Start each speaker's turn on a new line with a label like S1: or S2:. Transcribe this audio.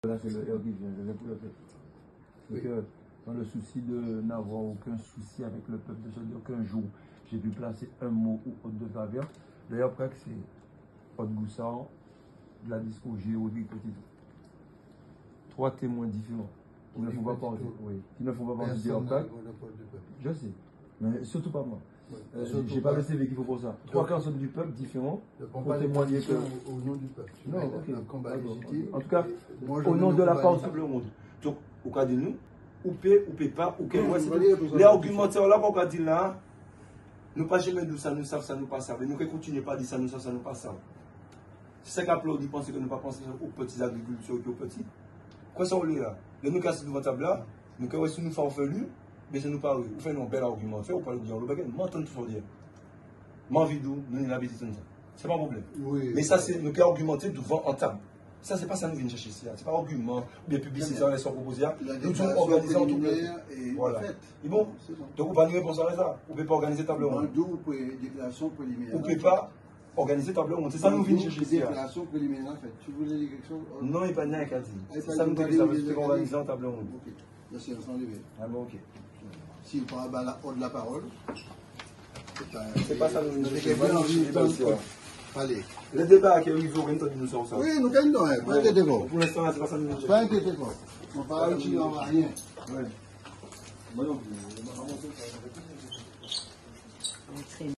S1: Là, c'est le R qui vient, je pour le faire. Donc, dans le souci de n'avoir aucun souci avec le peuple, de se dire qu'un jour, j'ai pu placer un mot ou autre de faveur. D'ailleurs, après, c'est Haute Goussard, Gladys Auger, Audrey Petit. Trois témoins différents. Qui ne font pas partie, oui, qui ne font pas partie du Orcac. Je sais, mais surtout pas moi. J'ai pas le CV qu'il faut pour ça. Trois personnes du peuple différents pour témoigner que...
S2: Au nom du peuple.
S1: Non, ok.
S2: Un combat légitime.
S1: En tout cas, au nom de la part du monde. Donc, au cas de nous, ou paie, ou paie pas, ou quel les argumentaires là, qu'on dit là, nous pas jamais dit ça, nous savons ça, nous pas ça. Mais nous ne continuons pas à dire ça, nous savons ça, nous pas ça. C'est ça qu'applaudit, penser que nous pas penser aux petits agriculteurs et aux petits. Quoi ça, on est là? Nous cassons devant table là, nous cassons nous farfelus, mais c'est nous pas eux. Vous faites un bel argument, on parle de dire, le bagage, m'entend tout faut dire. M'en vidéo, nous n'avons pas dit ça. C'est pas un problème. Oui, mais ça, c'est nous qui argumenter devant en table. Ça, c'est pas ça nous venons chercher ici. C'est pas argument, ou bien publicité en laissant proposer. Nous devons organiser en tout cas. Voilà. Et bon, donc on va nous répondre à ça. On ne peut pas organiser table ronde.
S2: Déclaration préliminaire.
S1: On ne peut pas organiser table ronde. C'est ça nous venons chercher ici.
S2: Déclaration préliminaire en fait. Tu voulais dire quelque chose?
S1: Non, il n'y a pas de rien qu'à dire. C'est ça nous dit, ça veut dire organiser en table ronde.
S2: Ok. La séance en levée.
S1: Ah bon, ok.
S2: Si on parle de la parole,
S1: c'est pas ça nous venons chercher.
S2: Allez.
S1: Le débat qui est arrivé au temps nous sommes ça.
S2: Oui, nous gagnons, pas de débat.
S1: Pour l'instant, c'est pas ça nous venons chercher.
S2: Pas de débat. On parle de rien.
S1: Oui.